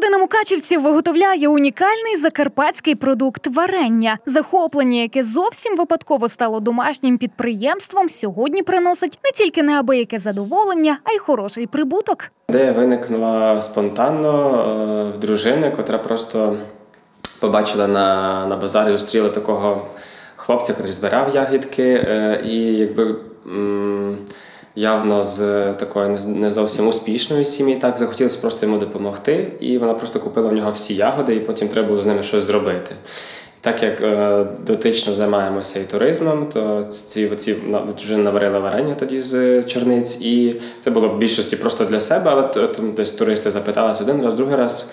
Родина мукачівців виготовляє унікальний закарпатський продукт – варення. Захоплення, яке зовсім випадково стало домашнім підприємством, сьогодні приносить не тільки неабияке задоволення, а й хороший прибуток. Ідея виникла спонтанно в дружини, котра просто побачила на базарі, зустріла такого хлопця, який збирав ягідки і явно з такої не зовсім успішної сім'ї, так захотілося просто йому допомогти, і вона просто купила в нього всі ягоди, і потім треба було з ними щось зробити. Так як дотично займаємося і туризмом, то дружина наварила варення тоді з чорниць, і це було в більшості просто для себе, але десь туристи запиталися один раз, другий раз.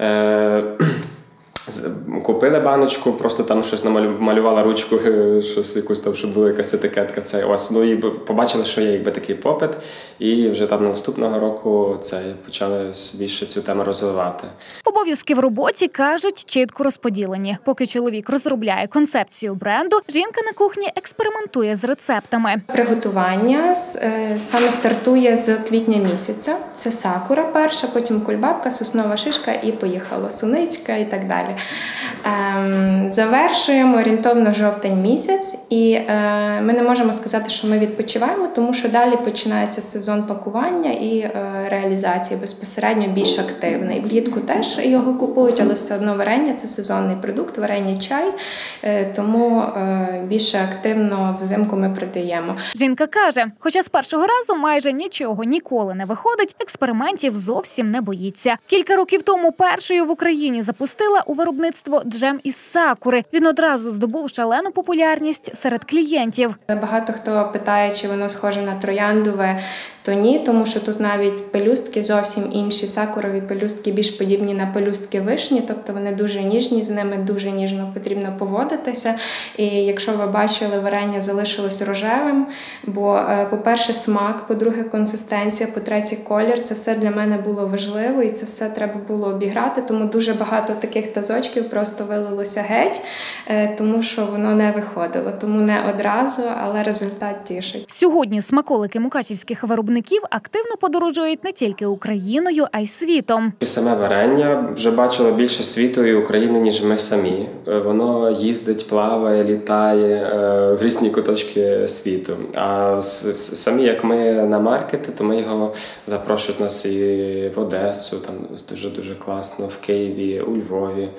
Купили баночку, просто там щось намалювала ручку, щось якусь там, щоб була якась етикетка. Ну і побачили, що є такий попит, і вже там наступного року почали більше цю тему розвивати. Обов'язки в роботі, кажуть, чітко розподілені. Поки чоловік розробляє концепцію бренду, жінка на кухні експериментує з рецептами. Приготування саме стартує з квітня місяця. Це сакура перша, потім кульбабка, соснова шишка і поїхала суницька і так далі. Завершуємо орієнтовно жовтень місяць, і ми не можемо сказати, що ми відпочиваємо, тому що далі починається сезон пакування і реалізації безпосередньо більш активний. Влітку теж його купують, але все одно варення – це сезонний продукт, варення чай, тому більше активно взимку ми продаємо. Жінка каже, хоча з першого разу майже нічого ніколи не виходить, експериментів зовсім не боїться. Кілька років тому першою в Україні запустила у виробництво джем із сакури. Він одразу здобув шалену популярність серед клієнтів. Багато хто питає, чи воно схоже на трояндове, то ні, тому що тут навіть пелюстки зовсім інші. Сакурові пелюстки більш подібні на пелюстки вишні, тобто вони дуже ніжні, з ними дуже ніжно потрібно поводитися. І якщо ви бачили, варення залишилось рожевим, бо, по-перше, смак, по-друге, консистенція, по-третє, колір. Це все для мене було важливо, і це все треба було обіграти, тому дуже багато таких тазочків просто вилилося геть, тому що воно не виходило. Тому не одразу, але результат тішить. Сьогодні смаколики мукачівських виробників активно подорожують не тільки Україною, а й світом. Саме варення вже бачило більше світу і України, ніж ми самі. Воно їздить, плаває, літає в різні куточки світу. А самі, як ми на маркети, то ми його запрошують нас і в Одесу, там дуже-дуже класно, в Києві, у Львові.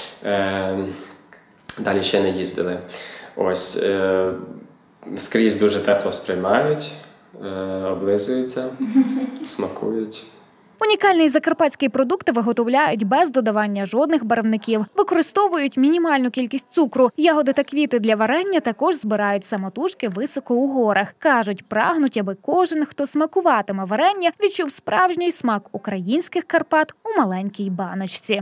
Далі ще не їздили. Ось, скрізь дуже тепло сприймають, облизуються, смакують. Унікальний закарпатський продукт виготовляють без додавання жодних барвників. Використовують мінімальну кількість цукру. Ягоди та квіти для варення також збирають самотужки високо у горах. Кажуть, прагнуть, аби кожен, хто смакуватиме варення, відчув справжній смак українських Карпат у маленькій баночці.